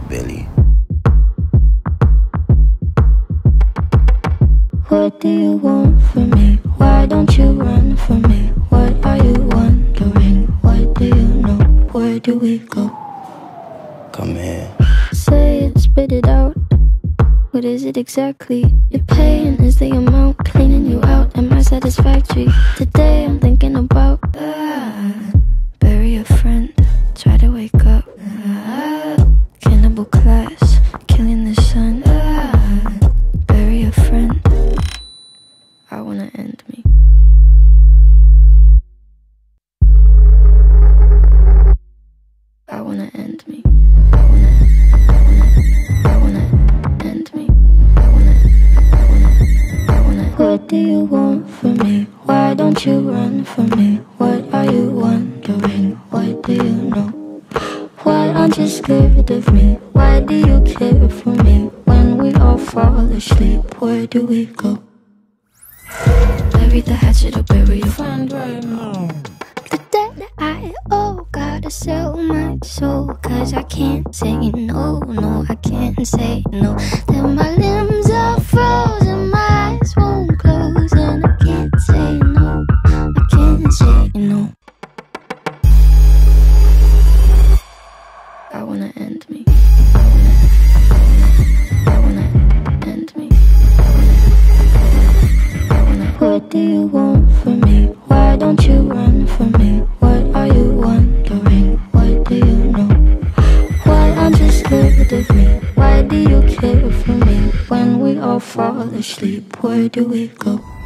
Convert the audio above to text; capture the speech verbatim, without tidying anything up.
Billy. What do you want from me? Why don't you run from me? What are you wondering? What do you know? Where do we go? Come here. Say it, spit it out. What is it exactly? Your pain is the amount cleaning you out. Am I satisfactory? Today I'm thinking about uh, bury a friend, try to wake up. uh, Cannibal class, killing the sun. uh, Bury a friend. I wanna end me. I wanna end me. I wanna, I wanna, I wanna end me. I wanna, I wanna, I wanna. What do you want from me? Why don't you run from me? What are you wondering? What do you know? Why aren't you scared of me? Why do you care for me? When we all fall asleep, where do we go? Bury the hatchet or bury your friend right now. The debt I owe, gotta sell my soul. Cause I can't say no, no, I can't say no. Then my limbs are frozen, my eyes won't close. And I can't say no, I can't say no. I wanna end me. I wanna, I wanna, I wanna end me. I wanna, I wanna. What do you want from me? Why don't you run from me? What are you wondering? What do you know? Why aren't you scared of me? Why do you care for me? When we all fall asleep, where do we go?